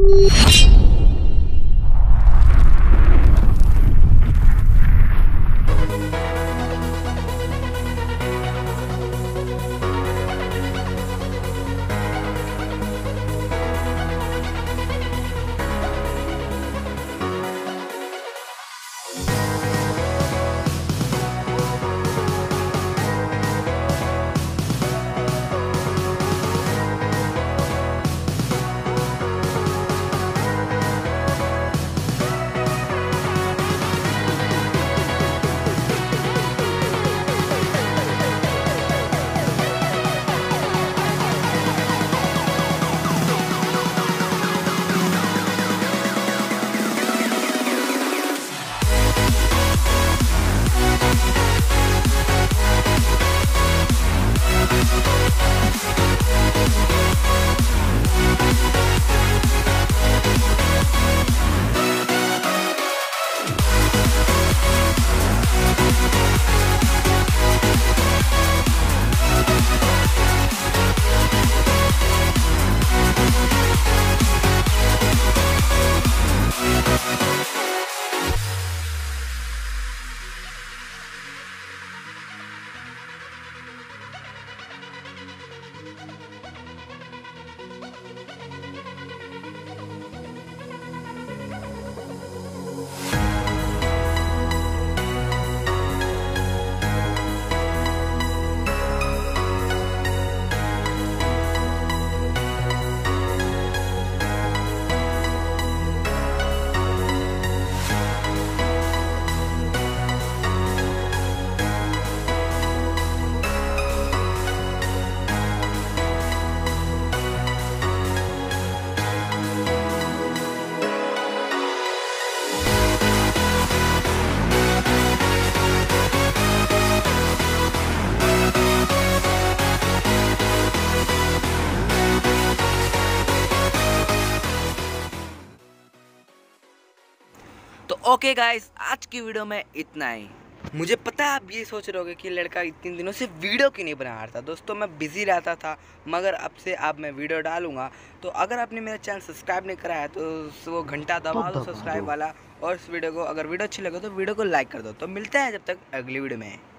तो okay guys, आज की वीडियो में इतना ही। मुझे पता है आप ये सोच रहे होगे कि लड़का इतने दिनों से वीडियो क्यों नहीं बना रहा था। दोस्तों मैं बिज़ी रहता था, मगर अब मैं वीडियो डालूंगा। तो अगर आपने मेरा चैनल सब्सक्राइब नहीं करा है तो वो घंटा दबा दो सब्सक्राइब वाला। और इस वीडियो को अगर वीडियो अच्छी लगे तो वीडियो को लाइक कर दो। तो मिलते हैं जब तक अगली वीडियो में।